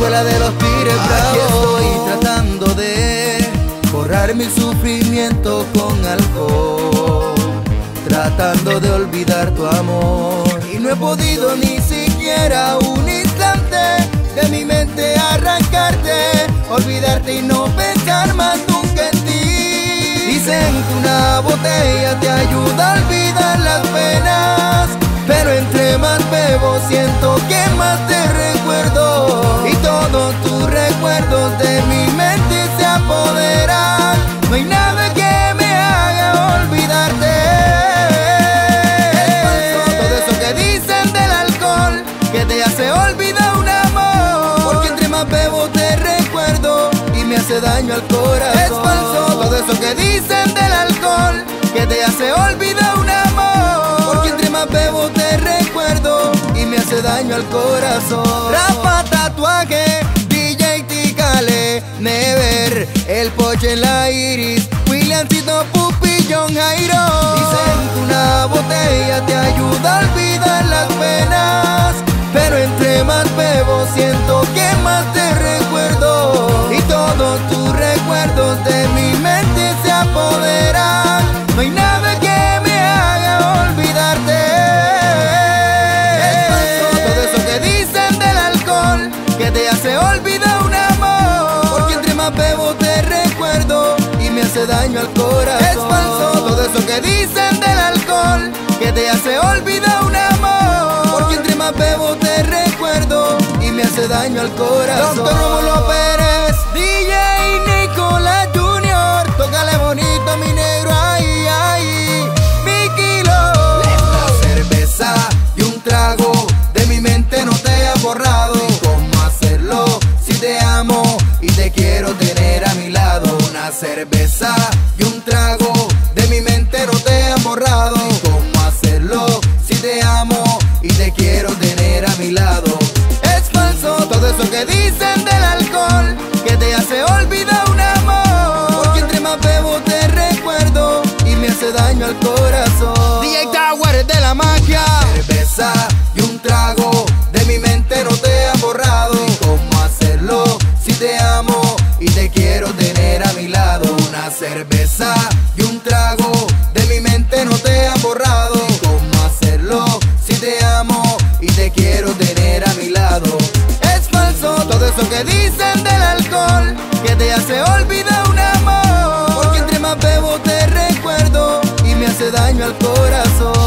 escuela de los pires bravos. Estoy tratando de borrar mi sufrimiento con alcohol, tratando de olvidar tu amor, y no he podido ni siquiera un instante de mi mente arrancarte, olvidarte y no pensar más nunca en ti. Dicen que una botella te ayuda a olvidar las penas, pero entre más bebo siento que más te recuerdo, y todos tus recuerdos de mi mente se apoderan. No hay nada que me haga olvidarte. Es falso todo eso que dicen del alcohol, que te hace olvidar un amor, porque entre más bebo te recuerdo y me hace daño al corazón. Es falso todo eso que dicen del alcohol, que te hace olvidar un amor, porque entre más bebo te recuerdo y me hace daño al corazón. Rafa Tatuaje, DJ Ticale, Never, El Poche en la Iris, Williamcito, Pupi, John Jairo. Dicen que una botella te ayuda a olvidar las penas, pero entre más bebo siento que más te recuerdo, y todos tus recuerdos de mi mente se apoderan. No hay nada que me haga olvidarte. Es falso todo eso que dicen del alcohol, que te hace olvidar un amor, porque entre más bebo te recuerdo y me hace daño al corazón. Es falso todo eso que dicen del alcohol, que te hace olvidar un amor, porque entre más bebo te recuerdo y me hace daño al corazón. Doctor Rómulo Pérez, DJ Nicolás Junior, tócale bonito mi negro, ay, ay, mi kilo. La cerveza y un trago de mi mente no te ha borrado. ¿Cómo hacerlo si te amo y te quiero tener a mi lado? Una cerveza y un trago de mi mente no te han borrado. ¿Cómo hacerlo si te amo y te quiero tener a mi lado? Es falso todo eso que dicen del alcohol, que te hace olvidar un amor, porque entre más bebo te recuerdo y me hace daño al corazón. DJ Tower de la magia. Cerveza y un trago de mi mente no te han borrado. ¿Cómo hacerlo si te amo y te quiero tener a mi lado? Una cerveza y un trago de mi mente no te han borrado. ¿Cómo hacerlo si te amo y te quiero tener a mi lado? Es falso todo eso que dicen del alcohol, que te hace olvidar un amor, porque entre más bebo te recuerdo y me hace daño al corazón.